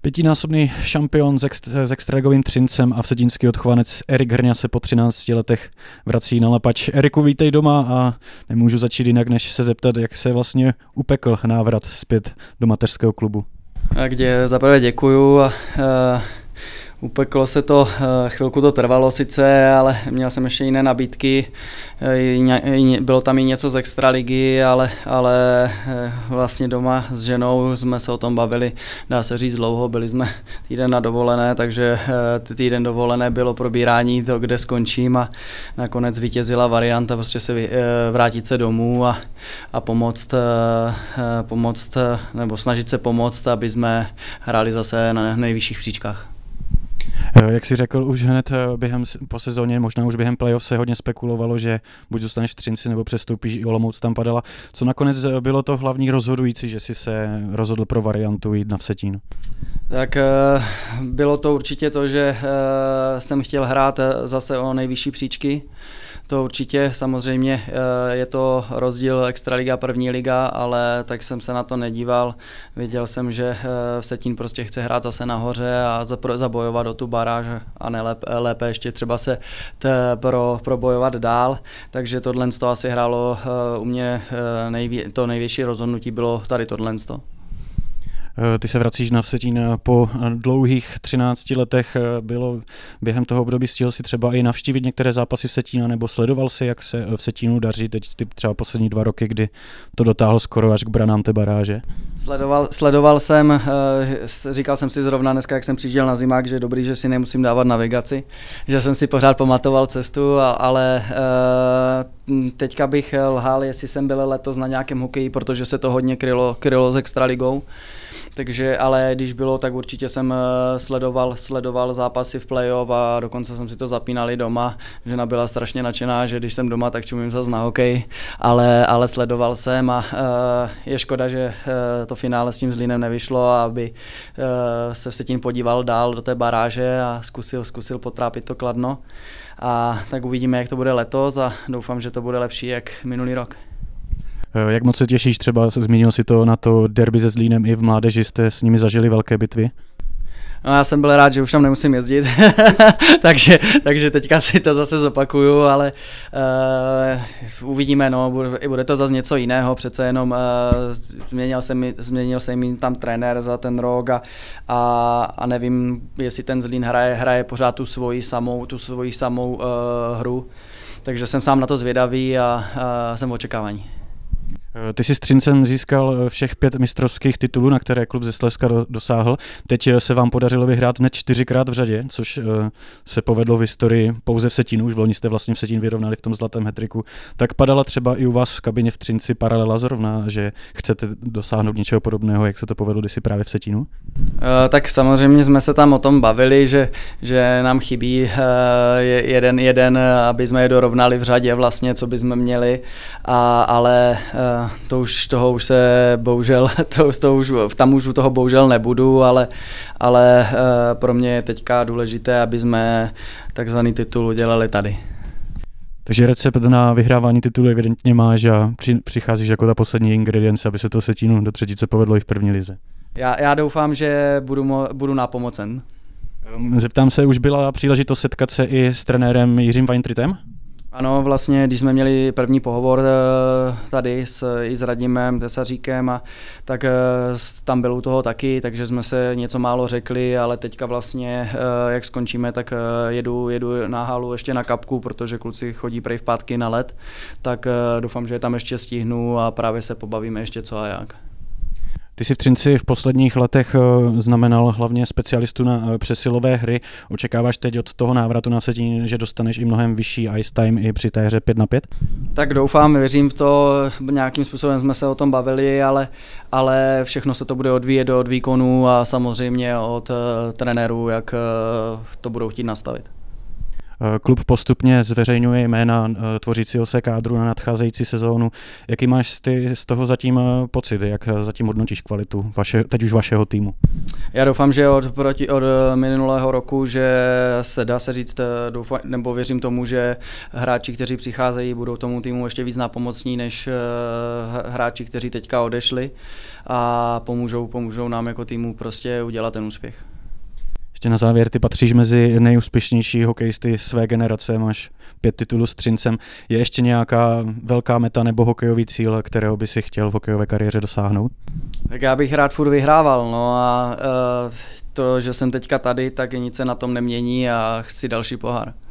Pětinásobný šampion s extraligovým Třincem a vsetínský odchovanec Erik Hrňa se po 13 letech vrací na Lapač. Eriku, vítej doma a nemůžu začít jinak, než se zeptat, jak se vlastně upekl návrat zpět do mateřského klubu. Kde zaprvé děkuju. Upeklo se to, chvilku to trvalo sice, ale měl jsem ještě jiné nabídky, bylo tam i něco z extraligy, ale vlastně doma s ženou jsme se o tom bavili, dá se říct dlouho, byli jsme týden na dovolené, takže týden dovolené bylo probírání to, kde skončím a nakonec vítězila varianta prostě se vrátit se domů a pomoct nebo snažit se pomoct, aby jsme hráli zase na nejvyšších příčkách. Jak jsi řekl, už hned po sezóně, možná už během playoff se hodně spekulovalo, že buď zůstaneš v Třinci nebo přestoupíš, i Olomouc tam padala. Co nakonec bylo to hlavní rozhodující, že jsi se rozhodl pro variantu jít na Vsetín? Tak bylo to určitě to, že jsem chtěl hrát zase o nejvyšší příčky. To určitě, samozřejmě je to rozdíl extraliga, první liga, ale tak jsem se na to nedíval. Věděl jsem, že Vsetín prostě chce hrát zase nahoře a zabojovat o tu baráž a lépe ještě třeba se probojovat dál. Takže tohle asi hrálo u mě, to největší rozhodnutí bylo tady tohle. Ty se vracíš na Vsetín po dlouhých 13 letech. Během toho období stihl si třeba i navštívit některé zápasy Vsetína, nebo sledoval si, jak se Vsetínu daří teď třeba poslední 2 roky, kdy to dotáhlo skoro až k branám té baráže? Sledoval jsem, říkal jsem si zrovna dneska, jak jsem přijížděl na zimák, že je dobrý, že si nemusím dávat navigaci, že jsem si pořád pamatoval cestu, ale teďka bych lhal, jestli jsem byl letos na nějakém hokeji, protože se to hodně krylo s extraligou. Takže, ale když bylo, tak určitě jsem sledoval zápasy v playoff a dokonce jsem si to zapínal i doma. Žena byla strašně nadšená, že když jsem doma, tak čumím zase na hokej, ale sledoval jsem a je škoda, že to finále s tím Zlínem nevyšlo, aby se Vsetín podíval dál do té baráže a zkusil potrápit to Kladno. A tak uvidíme, jak to bude letos a doufám, že to bude lepší jak minulý rok. Jak moc se těšíš, třeba zmínil si to na to derby se Zlínem, i v mládeži jste s nimi zažili velké bitvy? No, já jsem byl rád, že už tam nemusím jezdit, takže teďka si to zase zopakuju, ale uvidíme, no, bude to zase něco jiného, přece jenom změnil se mi tam trenér za ten rok a nevím, jestli ten Zlín hraje pořád tu svoji samou hru, takže jsem sám na to zvědavý a jsem v očekávání. Ty jsi s Třincem získal všech 5 mistrovských titulů, na které klub ze Slezska dosáhl. Teď se vám podařilo vyhrát hned 4krát v řadě, což se povedlo v historii pouze Vsetínu. Už v loni jste vlastně Vsetín vyrovnali v tom zlatém hattricku. Tak padala třeba i u vás v kabině v Třinci paralela zrovna, že chcete dosáhnout něčeho podobného, jak se to povedlo kdysi právě v Vsetínu? Tak samozřejmě jsme se tam o tom bavili, že nám chybí jeden, aby jsme je dorovnali v řadě vlastně, co bychom měli, ale toho už se bohužel, tam už u toho bohužel nebudu, ale pro mě je teďka důležité, aby jsme takzvaný titul udělali tady. Takže recept na vyhrávání titulu evidentně máš a přicházíš jako ta poslední ingredience, aby se to Vsetínu do třetice povedlo i v první lize. Já doufám, že budu nápomocen. Zeptám se, už byla příležitost setkat se i s trenérem Jiřím Weintritem? Ano, vlastně, když jsme měli první pohovor tady i s Radimem Tesaříkem, tak tam byl u toho taky, takže jsme se něco málo řekli, ale teďka vlastně, jak skončíme, tak jedu na halu ještě na kapku, protože kluci chodí prej v pátky na led, tak doufám, že tam ještě stihnu a právě se pobavíme ještě co a jak. Ty jsi v Třinci v posledních letech znamenal hlavně specialistu na přesilové hry. Očekáváš teď od toho návratu na Vsetín, že dostaneš i mnohem vyšší ice time i při té hře 5-5? Tak doufám, věřím v to, nějakým způsobem jsme se o tom bavili, ale všechno se to bude odvíjet od výkonu a samozřejmě od trenérů, jak to budou chtít nastavit. Klub postupně zveřejňuje jména tvořícího se kádru na nadcházející sezónu. Jaký máš ty z toho zatím pocit? Jak zatím hodnotíš kvalitu teď už vašeho týmu? Já doufám, že od minulého roku, že se dá se říct, nebo věřím tomu, že hráči, kteří přicházejí, budou tomu týmu ještě víc nápomocní než hráči, kteří teďka odešli a pomůžou nám jako týmu prostě udělat ten úspěch. Ještě na závěr, ty patříš mezi nejúspěšnější hokejisty své generace, máš 5 titulů s Třincem. Je ještě nějaká velká meta nebo hokejový cíl, kterého by si chtěl v hokejové kariéře dosáhnout? Tak já bych rád furt vyhrával, no a to, že jsem teďka tady, tak nic se na tom nemění a chci další pohár.